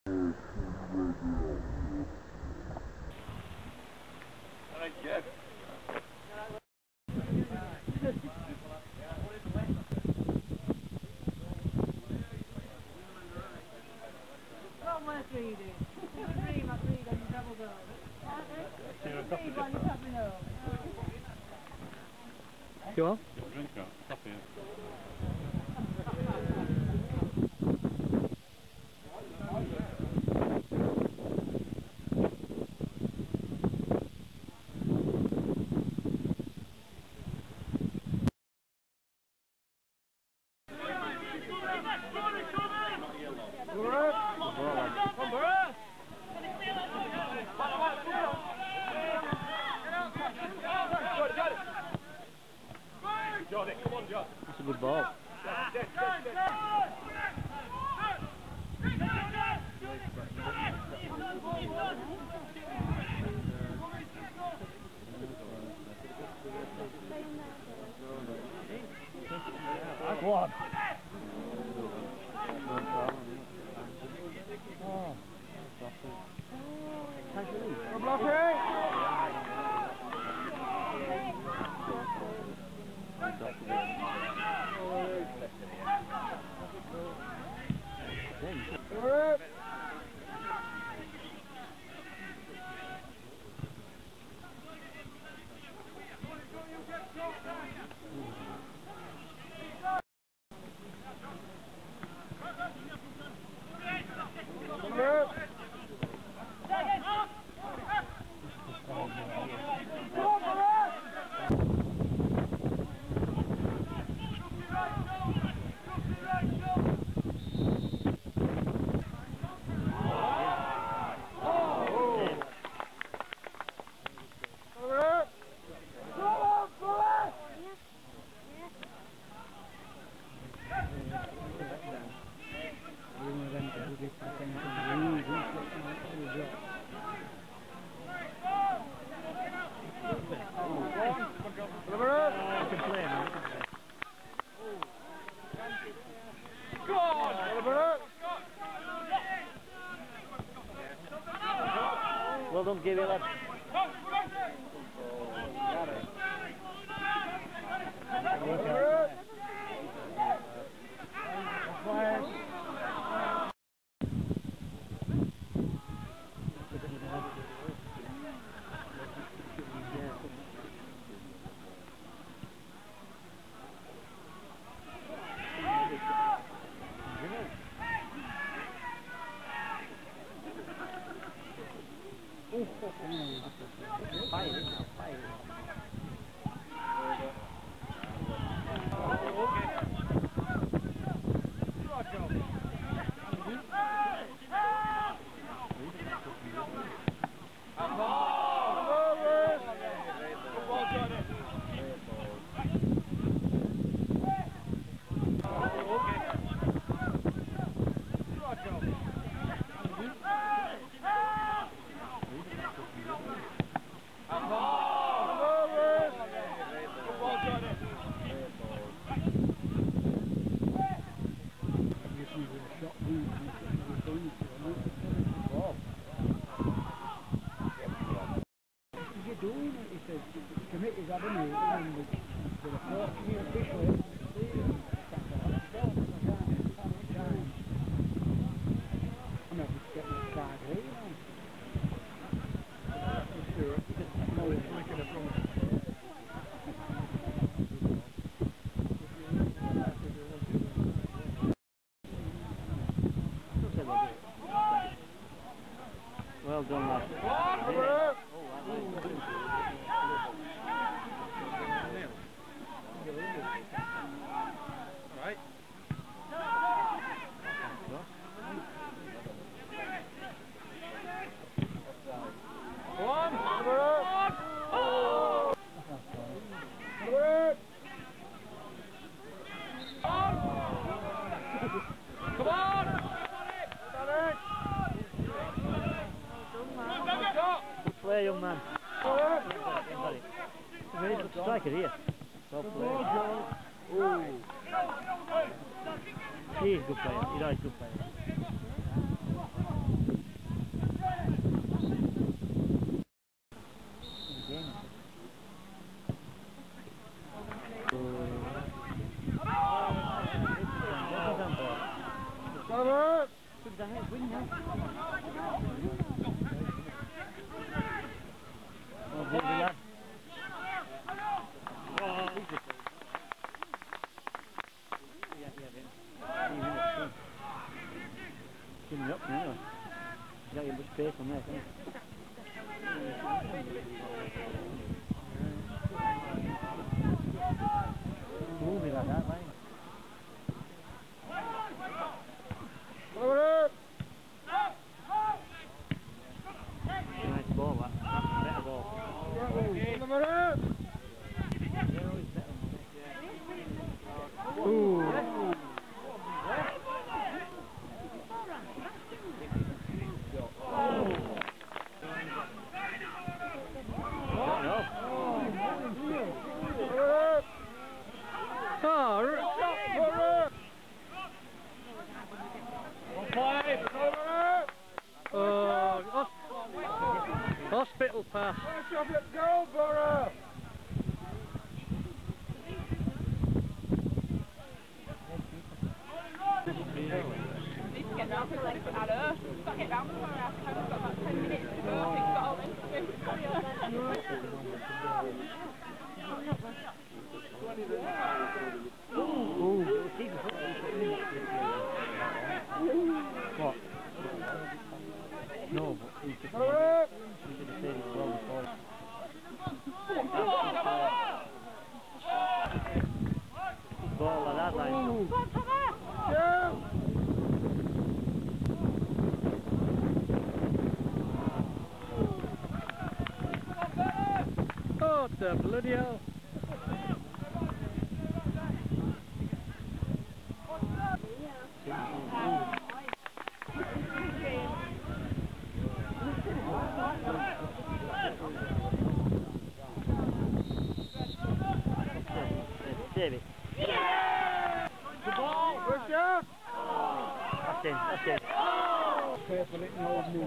You want? Drink that, coffee. That's a good ball. Go on. Oh. Well done, give it lad. Well done, lad. Right. Play, young man. Very good striker here. Well played. He is a good player. He is a good player. Well, good lad. Coming up now. You got your much space on there, can't you? Move it like that, right? Nice ball, that. That's a better ball. Ooh. Hospital pass. Go, Borough! Need to get round to like Ada. Got to get round before our time. We've got about 10 minutes to go. I think we've got all in. What? No, but he should have said it well before. Ball like that, like. Oh, the bloody hell. David. The ball! Push up! That's in, that's in. Careful, it knows me.